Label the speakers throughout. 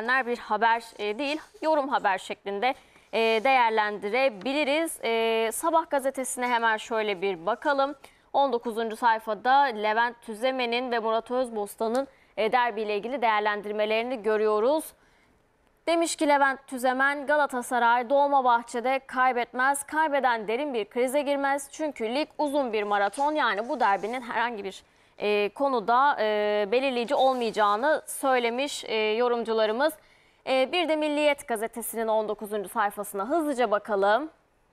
Speaker 1: izleyenler bir haber değil, yorum haber şeklinde değerlendirebiliriz. Sabah gazetesine hemen şöyle bir bakalım. 19. sayfada Levent Tüzemen'in ve Murat Özbostan'ın derbiyle ilgili değerlendirmelerini görüyoruz. Demiş ki Levent Tüzemen, Galatasaray Dolmabahçe'de kaybetmez, kaybeden derin bir krize girmez. Çünkü lig uzun bir maraton, yani bu derbinin herhangi bir konuda belirleyici olmayacağını söylemiş yorumcularımız. Bir de Milliyet gazetesinin 19. sayfasına hızlıca bakalım.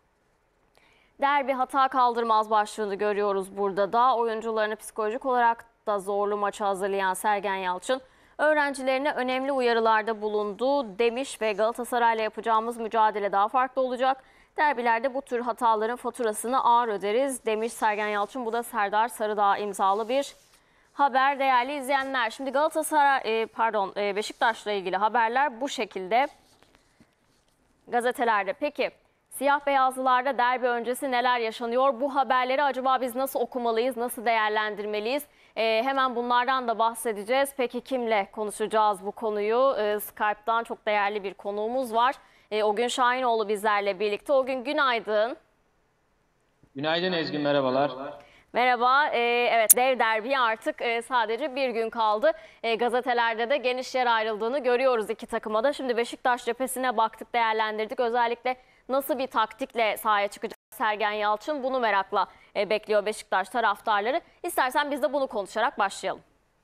Speaker 1: Derbi hata kaldırmaz başlığını görüyoruz burada da. Oyuncularını psikolojik olarak da zorlu maça hazırlayan Sergen Yalçın, öğrencilerine önemli uyarılarda bulundu demiş ve Galatasaray'la yapacağımız mücadele daha farklı olacak. Derbilerde bu tür hataların faturasını ağır öderiz demiş Sergen Yalçın. Bu da Serdar Sarıdağ imzalı bir haber değerli izleyenler. Şimdi Beşiktaş'la ilgili haberler bu şekilde gazetelerde. Peki siyah beyazlılarda derbi öncesi neler yaşanıyor? Bu haberleri acaba biz nasıl okumalıyız, nasıl değerlendirmeliyiz? Hemen bunlardan da bahsedeceğiz. Peki kimle konuşacağız bu konuyu? Skype'dan çok değerli bir konuğumuz var. Ogün Şahinoğlu bizlerle birlikte. Ogün, günaydın.
Speaker 2: Günaydın Ezgi, merhabalar.
Speaker 1: Merhaba. Evet, dev derbi artık sadece bir gün kaldı. Gazetelerde de geniş yer ayrıldığını görüyoruz iki takıma da. Şimdi Beşiktaş cephesine baktık, değerlendirdik. Özellikle nasıl bir taktikle sahaya çıkacak Sergen Yalçın, bunu merakla bekliyor Beşiktaş taraftarları. İstersen biz de bunu konuşarak başlayalım.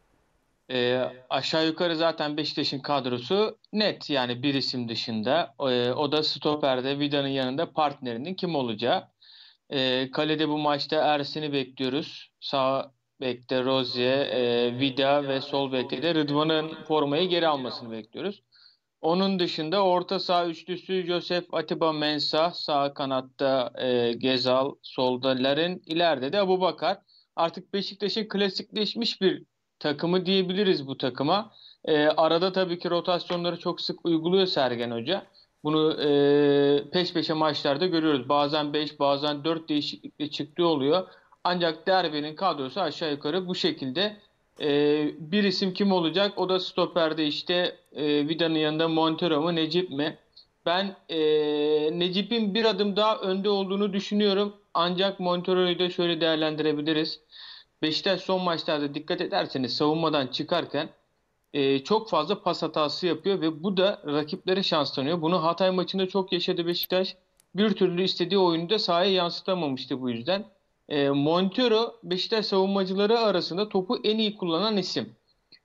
Speaker 2: Aşağı yukarı zaten Beşiktaş'ın kadrosu net, yani bir isim dışında. O da stoperde Vida'nın yanında partnerinin kim olacağı. Kalede bu maçta Ersin'i bekliyoruz. Sağ bekte Rozier, Vida ve sol bekte de Rıdvan'ın formayı geri almasını bekliyoruz. Onun dışında orta saha üçlüsü Josef, Atiba, Mensah, sağ kanatta Gezal, solda Larin, ileride de Abubakar. Artık Beşiktaş'ın klasikleşmiş bir takımı diyebiliriz bu takıma. Arada tabii ki rotasyonları çok sık uyguluyor Sergen Hoca. Bunu peş peşe maçlarda görüyoruz. Bazen 5, bazen 4 değişiklikle çıktığı oluyor. Ancak derbinin kadrosu aşağı yukarı bu şekilde. Bir isim kim olacak? O da stoperde işte Vida'nın yanında Montero mu, Necip mi? Ben Necip'in bir adım daha önde olduğunu düşünüyorum. Ancak Montero'yu da şöyle değerlendirebiliriz. Beşiktaş son maçlarda dikkat ederseniz savunmadan çıkarken çok fazla pas hatası yapıyor ve bu da rakiplere şans tanıyor. Bunu Hatay maçında çok yaşadı Beşiktaş. Bir türlü istediği oyunu da sahaya yansıtamamıştı bu yüzden. Montero Beşiktaş savunmacıları arasında topu en iyi kullanan isim.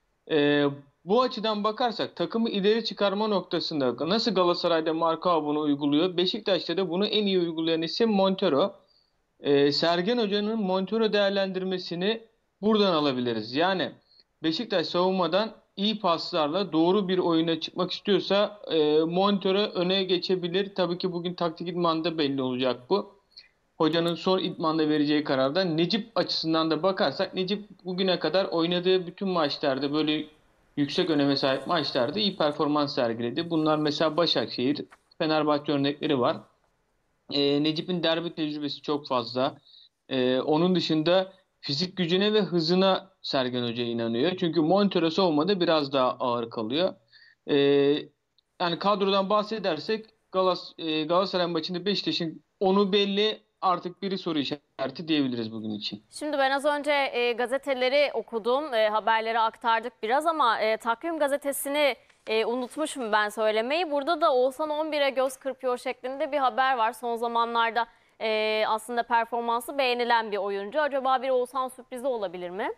Speaker 2: Bu açıdan bakarsak takımı ileri çıkarma noktasında nasıl Galatasaray'da Marka bunu uyguluyor, Beşiktaş'ta da bunu en iyi uygulayan isim Montero. Sergen Hoca'nın Montero değerlendirmesini buradan alabiliriz. Yani Beşiktaş savunmadan iyi paslarla doğru bir oyuna çıkmak istiyorsa Montero öne geçebilir. Tabii ki bugün taktik idmanda belli olacak bu. Hocanın son idmanda vereceği kararda Necip açısından da bakarsak, Necip bugüne kadar oynadığı bütün maçlarda, böyle yüksek öneme sahip maçlarda iyi performans sergiledi. Bunlar mesela Başakşehir, Fenerbahçe örnekleri var. Necip'in derbi tecrübesi çok fazla. Onun dışında fizik gücüne ve hızına Sergen Hoca inanıyor. Çünkü Montero savunmada biraz daha ağır kalıyor. Ee, Yani kadrodan bahsedersek Galatasaray maçında Beşiktaş'ın onu belli, artık biri soru işareti diyebiliriz bugün için.
Speaker 1: Şimdi ben az önce gazeteleri okudum, haberleri aktardık biraz ama Takvim gazetesini unutmuşum ben söylemeyi. Burada da Oğuzhan 11'e göz kırpıyor şeklinde bir haber var. Son zamanlarda aslında performansı beğenilen bir oyuncu. Acaba bir Oğuzhan sürprizi olabilir mi?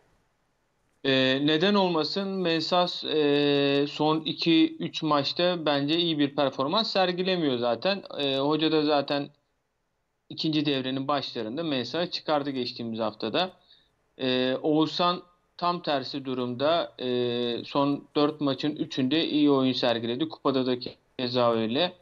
Speaker 2: Neden olmasın? Mensah son 2-3 maçta bence iyi bir performans sergilemiyor zaten. Hoca da zaten ikinci devrenin başlarında Mensah'ı çıkardı geçtiğimiz haftada. Oğuzhan tam tersi durumda. Son 4 maçın 3'ünde iyi oyun sergiledi. Kupada da keza öyle.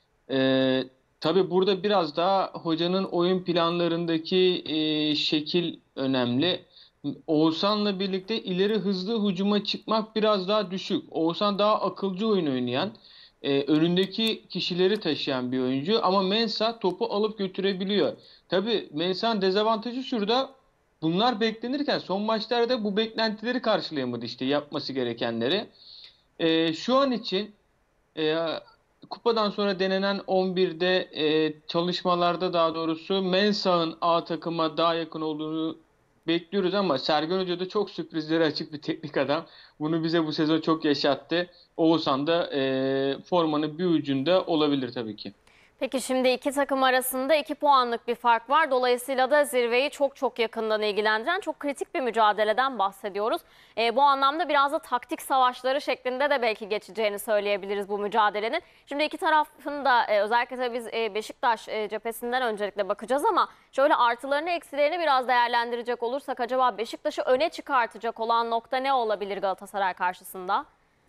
Speaker 2: Tabii burada biraz daha hocanın oyun planlarındaki şekil önemli. Oğuzhan'la birlikte ileri hızlı hücuma çıkmak biraz daha düşük. Oğuzhan daha akılcı oyun oynayan, önündeki kişileri taşıyan bir oyuncu, ama Mensah topu alıp götürebiliyor. Tabii Mensah'ın dezavantajı şurada. Bunlar beklenirken son maçlarda bu beklentileri karşılayamadı, işte yapması gerekenleri. Şu an için E, Kupadan sonra denenen 11'de çalışmalarda daha doğrusu Mensah'ın A takıma daha yakın olduğunu bekliyoruz ama Sergen Hoca da çok sürprizlere açık bir teknik adam. Bunu bize bu sezon çok yaşattı. Oğuzhan da formanın bir ucunda olabilir tabii ki.
Speaker 1: Peki şimdi iki takım arasında 2 puanlık bir fark var. Dolayısıyla da zirveyi çok çok yakından ilgilendiren çok kritik bir mücadeleden bahsediyoruz. Bu anlamda biraz da taktik savaşları şeklinde de belki geçeceğini söyleyebiliriz bu mücadelenin. Şimdi iki tarafın da özellikle tabii biz Beşiktaş cephesinden öncelikle bakacağız ama şöyle artılarını eksilerini biraz değerlendirecek olursak acaba Beşiktaş'ı öne çıkartacak olan nokta ne olabilir Galatasaray karşısında?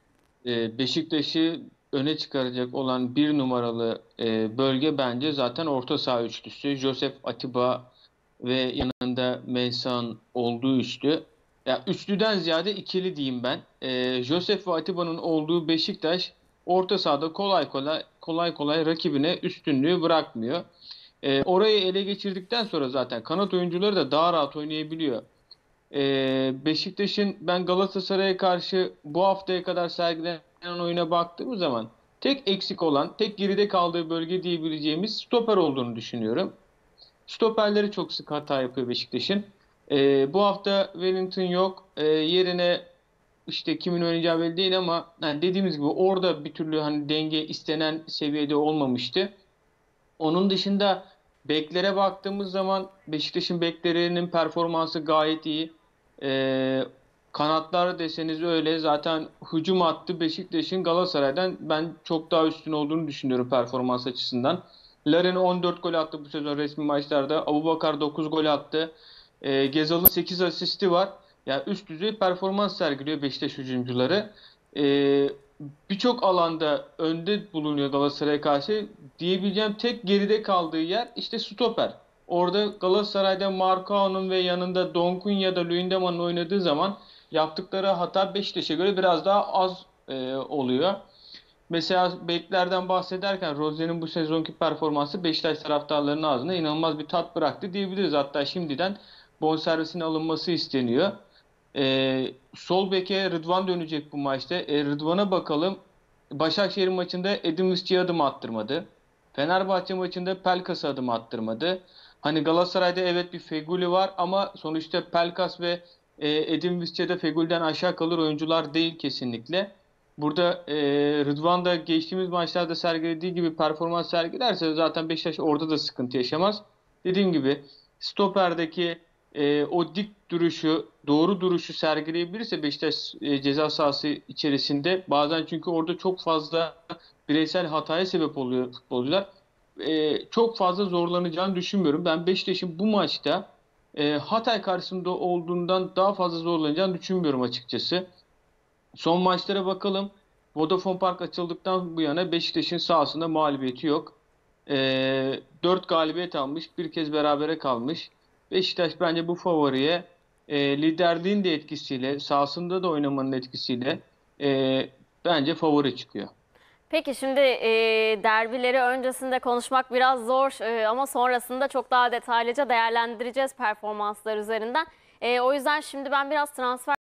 Speaker 2: Beşiktaş'ı öne çıkaracak olan bir numaralı bölge bence zaten orta saha üçlüsü. Joseph Atiba ve yanında Mensah'ın olduğu üçlü. Ya üçlüden ziyade ikili diyeyim ben. Joseph ve Atiba'nın olduğu Beşiktaş orta sahada kolay kolay rakibine üstünlüğü bırakmıyor. Orayı ele geçirdikten sonra zaten kanat oyuncuları da daha rahat oynayabiliyor. Beşiktaş'ın ben Galatasaray'a karşı bu haftaya kadar sergilenen oyuna baktığımız zaman tek eksik olan, tek geride kaldığı bölge diyebileceğimiz stoper olduğunu düşünüyorum. Stoperleri çok sık hata yapıyor Beşiktaş'ın. Bu hafta Wellington yok. Yerine işte kimin oynayacağı belli değil ama yani dediğimiz gibi orada bir türlü hani denge istenen seviyede olmamıştı. Onun dışında beklere baktığımız zaman Beşiktaş'ın beklerinin performansı gayet iyi. Ee, Kanatlar deseniz öyle. Zaten hücum hattı Beşiktaş'ın Galatasaray'dan ben çok daha üstün olduğunu düşünüyorum performans açısından. Larin 14 gol attı bu sezon resmi maçlarda. Abubakar 9 gol attı. Gezal'ın 8 asisti var. Yani üst düzey performans sergiliyor Beşiktaş hücumcuları. Ee, Birçok alanda önde bulunuyor Galatasaray'a karşı. Diyebileceğim tek geride kaldığı yer işte stoper. Orada Galatasaray'da Marcao'nun ve yanında Donkun ya da Luyendama'nın oynadığı zaman yaptıkları hata Beşiktaş'a göre biraz daha az oluyor. Mesela beklerden bahsederken Rozier'in bu sezonki performansı Beşiktaş taraftarlarının ağzına inanılmaz bir tat bıraktı diyebiliriz. Hatta şimdiden bonservisinin alınması isteniyor. Sol beke Rıdvan dönecek bu maçta. Rıdvan'a bakalım. Başakşehir maçında Edin Visca'ya adım attırmadı. Fenerbahçe maçında Pelkas'a adım attırmadı. Hani Galatasaray'da evet bir Feguli var ama sonuçta Pelkas ve Edin Visca da Feguli'den aşağı kalır oyuncular değil kesinlikle. Burada Rıdvan da geçtiğimiz maçlarda sergilediği gibi performans sergilerse zaten Beşiktaş orada da sıkıntı yaşamaz. Dediğim gibi stoperdeki o dik duruşu, doğru duruşu sergileyebilirse Beşiktaş ceza sahası içerisinde bazen çünkü orada çok fazla bireysel hataya sebep oluyor futbolcular. Çok fazla zorlanacağını düşünmüyorum. Ben Beşiktaş'ın bu maçta Hatay karşısında olduğundan daha fazla zorlanacağını düşünmüyorum açıkçası. Son maçlara bakalım. Vodafone Park açıldıktan bu yana Beşiktaş'ın sahasında mağlubiyeti yok. 4 galibiyet almış, bir kez berabere kalmış. Beşiktaş bence bu favoriye liderliğin de etkisiyle, sahasında da oynamanın etkisiyle bence favori çıkıyor.
Speaker 1: Peki şimdi derbileri öncesinde konuşmak biraz zor ama sonrasında çok daha detaylıca değerlendireceğiz performanslar üzerinden. O yüzden şimdi ben biraz transfer